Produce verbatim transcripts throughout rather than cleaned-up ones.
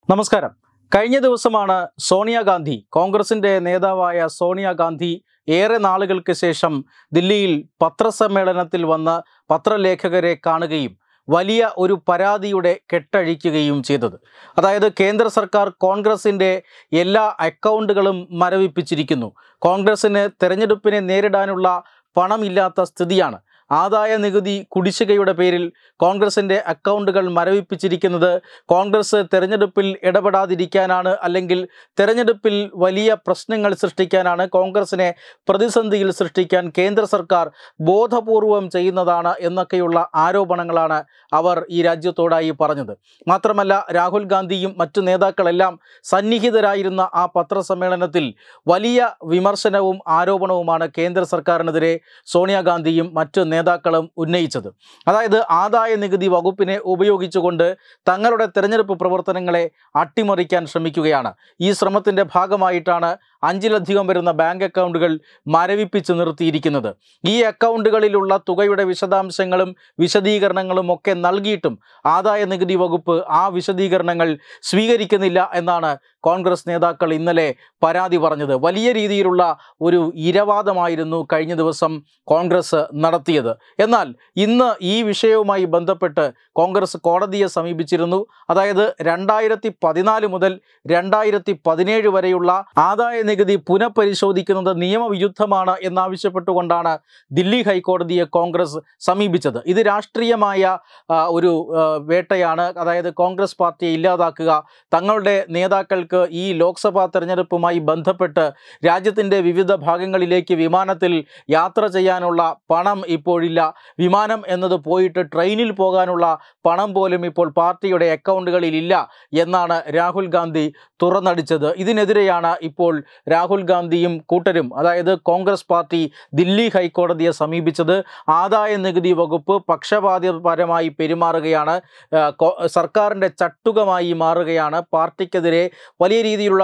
നമസ്കാരം. കഴിഞ്ഞ ദിവസമാണ് സോണിയാഗാന്ധി, കോൺഗ്രസിൻ്റെ നേതാവായ സോണിയാഗാന്ധി ഏറെ നാളുകൾക്ക് ശേഷം ദില്ലിയിൽ പത്രസമ്മേളനത്തിൽ വന്ന് പത്രലേഖകരെ കാണുകയും വലിയ ഒരു പരാതിയുടെ കെട്ടഴിക്കുകയും ചെയ്തത്. അതായത് കേന്ദ്ര സർക്കാർ കോൺഗ്രസിൻ്റെ എല്ലാ അക്കൗണ്ടുകളും മരവിപ്പിച്ചിരിക്കുന്നു. കോൺഗ്രസിന് തെരഞ്ഞെടുപ്പിനെ നേരിടാനുള്ള പണമില്ലാത്ത സ്ഥിതിയാണ്. ആദായ നികുതി കുടിശ്ശികയുടെ പേരിൽ കോൺഗ്രസിൻ്റെ അക്കൗണ്ടുകൾ മരവിപ്പിച്ചിരിക്കുന്നത് കോൺഗ്രസ് തെരഞ്ഞെടുപ്പിൽ ഇടപെടാതിരിക്കാനാണ്, അല്ലെങ്കിൽ തെരഞ്ഞെടുപ്പിൽ വലിയ പ്രശ്നങ്ങൾ സൃഷ്ടിക്കാനാണ്, കോൺഗ്രസിനെ പ്രതിസന്ധിയിൽ സൃഷ്ടിക്കാൻ കേന്ദ്ര സർക്കാർ ബോധപൂർവം ചെയ്യുന്നതാണ് എന്നൊക്കെയുള്ള ആരോപണങ്ങളാണ് അവർ ഈ രാജ്യത്തോടായി പറഞ്ഞത്. മാത്രമല്ല, രാഹുൽ ഗാന്ധിയും മറ്റു നേതാക്കളെല്ലാം സന്നിഹിതരായിരുന്ന ആ പത്രസമ്മേളനത്തിൽ വലിയ വിമർശനവും ആരോപണവുമാണ് കേന്ദ്ര സർക്കാരിനെതിരെ സോണിയാഗാന്ധിയും മറ്റു നേതാക്കളും ഉന്നയിച്ചത്. അതായത് ആദായ നികുതി വകുപ്പിനെ ഉപയോഗിച്ചുകൊണ്ട് തങ്ങളുടെ തെരഞ്ഞെടുപ്പ് പ്രവർത്തനങ്ങളെ അട്ടിമറിക്കാൻ ശ്രമിക്കുകയാണ്. ഈ ശ്രമത്തിൻ്റെ ഭാഗമായിട്ടാണ് അഞ്ചിലധികം വരുന്ന ബാങ്ക് അക്കൗണ്ടുകൾ മരവിപ്പിച്ച് നിർത്തിയിരിക്കുന്നത്. ഈ അക്കൗണ്ടുകളിലുള്ള തുകയുടെ വിശദാംശങ്ങളും വിശദീകരണങ്ങളും ഒക്കെ നൽകിയിട്ടും ആദായ നികുതി വകുപ്പ് ആ വിശദീകരണങ്ങൾ സ്വീകരിക്കുന്നില്ല എന്നാണ് കോൺഗ്രസ് നേതാക്കൾ ഇന്നലെ പരാതി പറഞ്ഞത്. വലിയ രീതിയിലുള്ള ഒരു ഇരവാദമായിരുന്നു കഴിഞ്ഞ ദിവസം കോൺഗ്രസ് നടത്തിയത്. എന്നാൽ ഇന്ന് ഈ വിഷയവുമായി ബന്ധപ്പെട്ട് കോൺഗ്രസ് കോടതിയെ സമീപിച്ചിരുന്നു. അതായത് രണ്ടായിരത്തി പതിനാല് മുതൽ രണ്ടായിരത്തി പതിനേഴ് വരെയുള്ള ആദായ നികുതി പുനഃപരിശോധിക്കുന്നത് നിയമവിരുദ്ധമാണ് എന്നാവശ്യപ്പെട്ടുകൊണ്ടാണ് ദില്ലി ഹൈക്കോടതിയെ കോൺഗ്രസ് സമീപിച്ചത്. ഇത് രാഷ്ട്രീയമായ ഒരു വേട്ടയാണ്. അതായത് കോൺഗ്രസ് പാർട്ടിയെ ഇല്ലാതാക്കുക, തങ്ങളുടെ നേതാക്കൾക്ക് ഈ ലോക്സഭാ തെരഞ്ഞെടുപ്പുമായി ബന്ധപ്പെട്ട് രാജ്യത്തിൻ്റെ വിവിധ ഭാഗങ്ങളിലേക്ക് വിമാനത്തിൽ യാത്ര ചെയ്യാനുള്ള പണം ഇപ്പോഴില്ല, വിമാനം എന്നത് പോയിട്ട് ട്രെയിനിൽ പോകാനുള്ള പണം പോലും ഇപ്പോൾ പാർട്ടിയുടെ അക്കൗണ്ടുകളിൽ ഇല്ല എന്നാണ് രാഹുൽ ഗാന്ധി തുറന്നടിച്ചത്. ഇതിനെതിരെയാണ് ഇപ്പോൾ രാഹുൽ ഗാന്ധിയും കൂട്ടരും, അതായത് കോൺഗ്രസ് പാർട്ടി ദില്ലി ഹൈക്കോടതിയെ സമീപിച്ചത്. ആദായ നികുതി വകുപ്പ് പക്ഷപാതപരമായി പെരുമാറുകയാണ്, സർക്കാരിൻ്റെ ചട്ടുകമായി മാറുകയാണ്, പാർട്ടിക്കെതിരെ വലിയ രീതിയിലുള്ള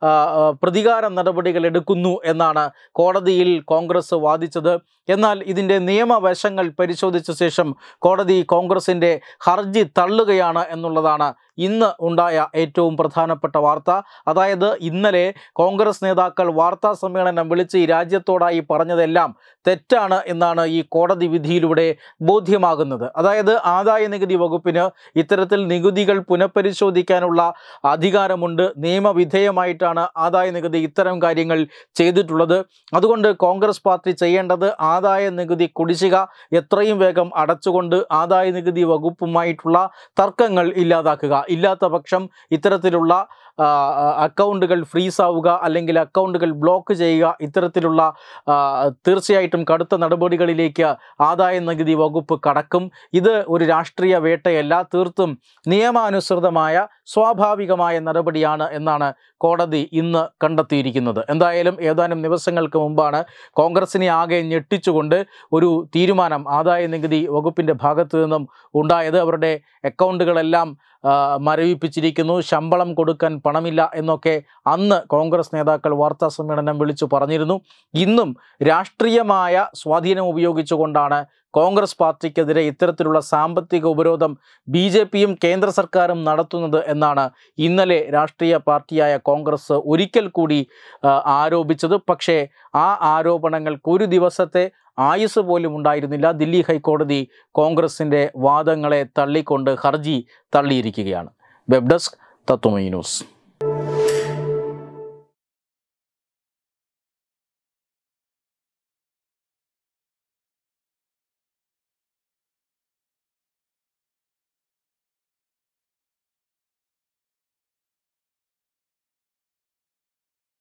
പ്രതികാര നടപടികൾ എടുക്കുന്നു എന്നാണ് കോടതിയിൽ കോൺഗ്രസ് വാദിച്ചത്. എന്നാൽ ഇതിൻ്റെ നിയമവശങ്ങൾ പരിശോധിച്ച ശേഷം കോടതി കോൺഗ്രസിൻ്റെ ഹർജി തള്ളുകയാണ് എന്നുള്ളതാണ് ഇന്ന് ഉണ്ടായ ഏറ്റവും പ്രധാനപ്പെട്ട വാർത്ത. അതായത് ഇന്നലെ കോൺഗ്രസ് നേതാക്കൾ വാർത്താ സമ്മേളനം വിളിച്ച് ഈ രാജ്യത്തോടായി പറഞ്ഞതെല്ലാം തെറ്റാണ് എന്നാണ് ഈ കോടതി വിധിയിലൂടെ ബോധ്യമാകുന്നത്. അതായത് ആദായ നികുതി വകുപ്പിന് ഇത്തരത്തിൽ നികുതികൾ പുനഃപരിശോധിക്കാനുള്ള അധികാരമുണ്ട്. നിയമവിധേയമായിട്ടാണ് ആദായ നികുതി ഇത്തരം കാര്യങ്ങൾ ചെയ്തിട്ടുള്ളത്. അതുകൊണ്ട് കോൺഗ്രസ് പാർട്ടി ചെയ്യേണ്ടത് ആദായ നികുതി കുടിശ്ശിക എത്രയും വേഗം അടച്ചുകൊണ്ട് ആദായ നികുതി വകുപ്പുമായിട്ടുള്ള തർക്കങ്ങൾ ഇല്ലാതാക്കുക. ഇല്ലാത്ത പക്ഷം ഇത്തരത്തിലുള്ള അക്കൗണ്ടുകൾ ഫ്രീസ് ആവുക, അല്ലെങ്കിൽ അക്കൗണ്ടുകൾ ബ്ലോക്ക് ചെയ്യുക, ഇത്തരത്തിലുള്ള തീർച്ചയായിട്ടും കടുത്ത നടപടികളിലേക്ക് ആദായ നികുതി വകുപ്പ് കടക്കും. ഇത് ഒരു രാഷ്ട്രീയ വേട്ടയല്ല, തീർത്തും നിയമാനുസൃതമായ സ്വാഭാവികമായ നടപടിയാണ് എന്നാണ് കോടതി ഇന്ന് കണ്ടെത്തിയിരിക്കുന്നത്. എന്തായാലും ഏതാനും ദിവസങ്ങൾക്ക് മുമ്പാണ് കോൺഗ്രസിനെ ആകെ ഞെട്ടിച്ചുകൊണ്ട് ഒരു തീരുമാനം ആദായ നികുതി വകുപ്പിൻ്റെ ഭാഗത്തു നിന്നും ഉണ്ടായത്. അവരുടെ അക്കൗണ്ടുകളെല്ലാം മരവിപ്പിച്ചിരിക്കുന്നു, ശമ്പളം കൊടുക്കാൻ പണമില്ല എന്നൊക്കെ അന്ന് കോൺഗ്രസ് നേതാക്കൾ വാർത്താ സമ്മേളനം വിളിച്ചു പറഞ്ഞിരുന്നു. ഇന്നും രാഷ്ട്രീയമായ സ്വാധീനം ഉപയോഗിച്ചുകൊണ്ടാണ് കോൺഗ്രസ് പാർട്ടിക്കെതിരെ ഇത്തരത്തിലുള്ള സാമ്പത്തിക ഉപരോധം ബി ജെ പിയും കേന്ദ്ര സർക്കാരും നടത്തുന്നത് എന്നാണ് ഇന്നലെ രാഷ്ട്രീയ പാർട്ടിയായ കോൺഗ്രസ് ഒരിക്കൽ കൂടി ആരോപിച്ചത്. പക്ഷേ ആ ആരോപണങ്ങൾക്ക് ഒരു ദിവസത്തെ ആയുസ് പോലും ഉണ്ടായിരുന്നില്ല. ദില്ലി ഹൈക്കോടതി കോൺഗ്രസിൻ്റെ വാദങ്ങളെ തള്ളിക്കൊണ്ട് ഹർജി തള്ളിയിരിക്കുകയാണ്. Web desk Tatwamayi news.